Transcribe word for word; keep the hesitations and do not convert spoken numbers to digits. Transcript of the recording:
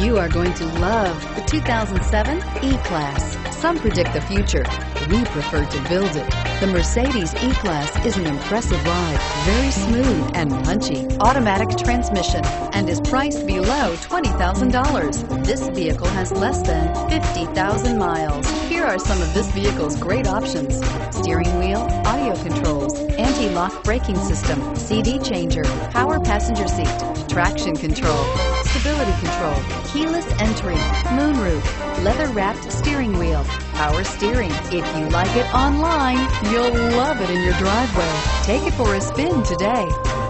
You are going to love the two thousand seven E-Class. Some predict the future. We prefer to build it. The Mercedes E-Class is an impressive ride, very smooth and punchy. Automatic transmission and is priced below twenty thousand dollars. This vehicle has less than fifty thousand miles. Here are some of this vehicle's great options: steering wheel audio controls, anti-lock braking system, C D changer, power passenger seat, traction control, stability control, keyless entry, moonroof, leather-wrapped steering wheel, power steering. If you like it online, you'll love it in your driveway. Take it for a spin today.